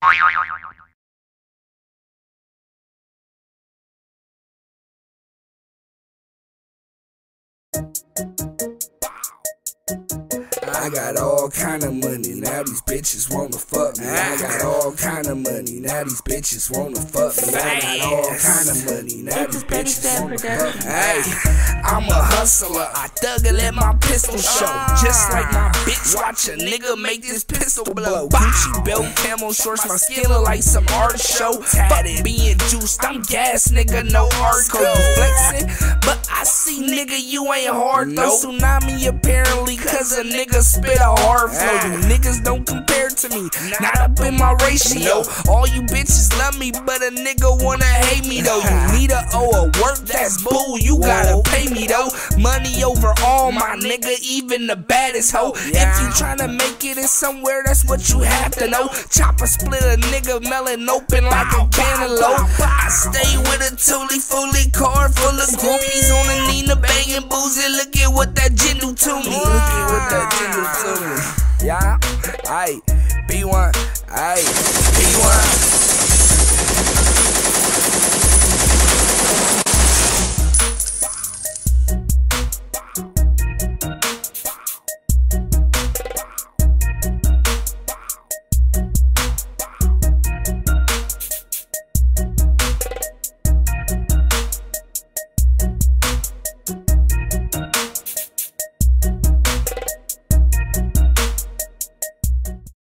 I got all kind of money, now these bitches wanna fuck me. I got all kind of money, now these bitches wanna fuck me. I got all kind of money, now these bitches wanna fuck me. Hey, I'm a hustler, I thug and let my pistol show. Just like my bitch, watch a nigga make this pistol blow. Gucci belt, camo shorts, my skin look like some art show. Fuck being juiced, I'm gas, nigga, no art code. You flexing, but I see, nigga, you ain't hard though. Tsunami apparently, cause a nigga spit a hard flow. You niggas don't compare to me, not up in my ratio. All you bitches love me, but a nigga wanna hate me though. You need a owe a work, that's bull, you gotta pay me though. Money over all, my nigga, even the baddest hoe. If you tryna make it in somewhere, that's what you have to know. Chopper split a nigga, melon open like a cantaloupe. I stay with a fully car full of groupies on the Nina banging boozy. Look at what that gin do to me. Look at what that gin do to me. Yeah, aight, B1, aight, B1.